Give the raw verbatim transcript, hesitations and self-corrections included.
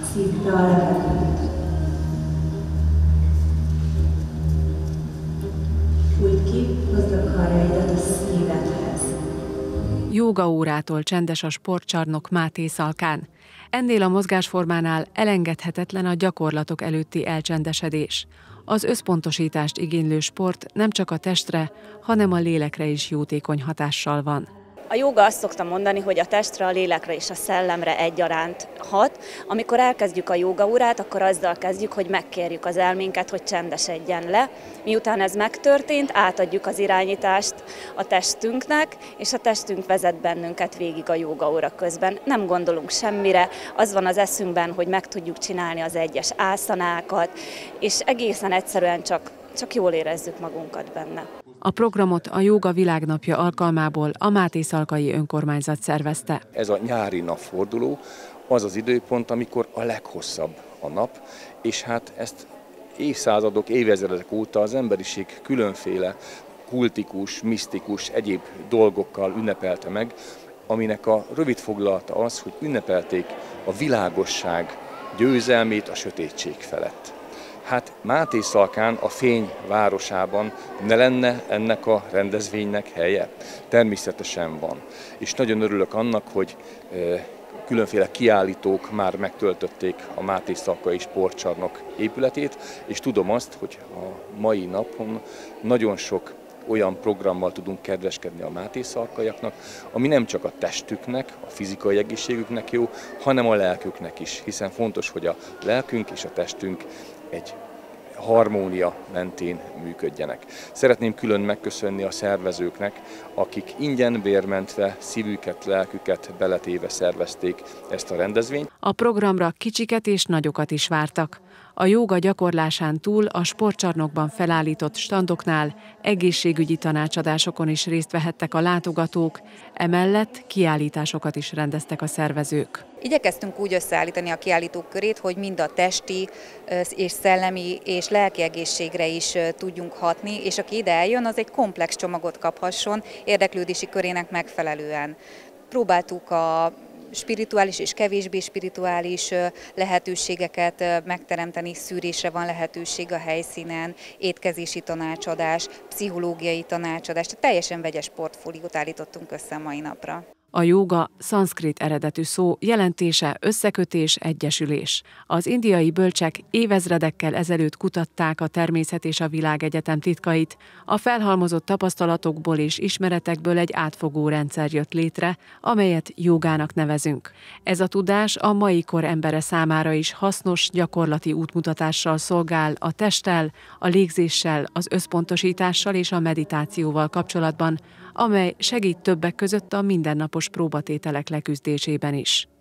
Szívd be a levegőt. Fújt ki, hozd a karjaidat a szívedhez. Jógaórától csendes a sportcsarnok Máté Szalkán. Ennél a mozgásformánál elengedhetetlen a gyakorlatok előtti elcsendesedés. Az összpontosítást igénylő sport nem csak a testre, hanem a lélekre is jótékony hatással van. A jóga azt szokta mondani, hogy a testre, a lélekre és a szellemre egyaránt hat. Amikor elkezdjük a jógaórát, akkor azzal kezdjük, hogy megkérjük az elménket, hogy csendesedjen le. Miután ez megtörtént, átadjuk az irányítást a testünknek, és a testünk vezet bennünket végig a jógaóra közben. Nem gondolunk semmire, az van az eszünkben, hogy meg tudjuk csinálni az egyes ászanákat, és egészen egyszerűen csak, csak jól érezzük magunkat benne. A programot a Jóga Világnapja alkalmából a Máté Szalkai önkormányzat szervezte. Ez a nyári napforduló az az időpont, amikor a leghosszabb a nap, és hát ezt évszázadok, évezredek óta az emberiség különféle kultikus, misztikus, egyéb dolgokkal ünnepelte meg, aminek a rövid foglalata az, hogy ünnepelték a világosság győzelmét a sötétség felett. Hát Máté Szalkán, a fény városában ne lenne ennek a rendezvénynek helye? Természetesen van. És nagyon örülök annak, hogy különféle kiállítók már megtöltötték a Máté Szalkai Sportcsarnok épületét, és tudom azt, hogy a mai napon nagyon sok olyan programmal tudunk kedveskedni a Máté Szalkaiaknak, ami nem csak a testüknek, a fizikai egészségüknek jó, hanem a lelküknek is, hiszen fontos, hogy a lelkünk és a testünk egy harmónia mentén működjenek. Szeretném külön megköszönni a szervezőknek, akik ingyen bérmentve, szívüket, lelküket beletéve szervezték ezt a rendezvényt. A programra kicsiket és nagyokat is vártak. A jóga gyakorlásán túl a sportcsarnokban felállított standoknál egészségügyi tanácsadásokon is részt vehettek a látogatók, emellett kiállításokat is rendeztek a szervezők. Igyekeztünk úgy összeállítani a kiállítók körét, hogy mind a testi és szellemi és lelki egészségre is tudjunk hatni, és aki ide eljön, az egy komplex csomagot kaphasson érdeklődési körének megfelelően. Próbáltuk a spirituális és kevésbé spirituális lehetőségeket megteremteni, szűrésre van lehetőség a helyszínen, étkezési tanácsadás, pszichológiai tanácsadás, tehát teljesen vegyes portfóliót állítottunk össze a mai napra. A jóga szanszkrit eredetű szó, jelentése összekötés, egyesülés. Az indiai bölcsek évezredekkel ezelőtt kutatták a természet és a világegyetem titkait. A felhalmozott tapasztalatokból és ismeretekből egy átfogó rendszer jött létre, amelyet jógának nevezünk. Ez a tudás a mai kor embere számára is hasznos, gyakorlati útmutatással szolgál a testtel, a légzéssel, az összpontosítással és a meditációval kapcsolatban, amely segít többek között a mindennapos próbatételek leküzdésében is.